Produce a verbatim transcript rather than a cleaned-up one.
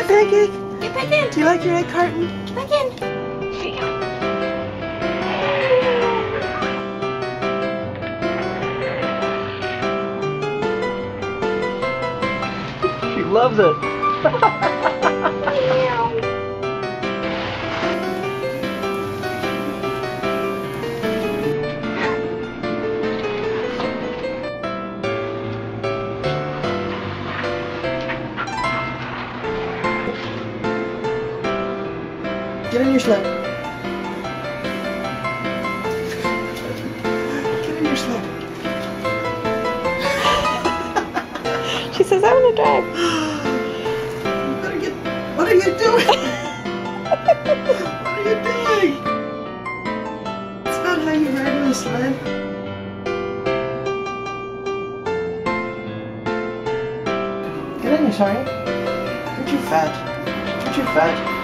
pancake. Get back in. Do you like your egg carton? Get back in. Here you go. She loves it. Get in your sled. Get in your sled. She says, I want to drive. You better get... What are you doing? What are you doing? It's not how you ride in a sled. Get in, you sorry. You're too fat. You're too fat.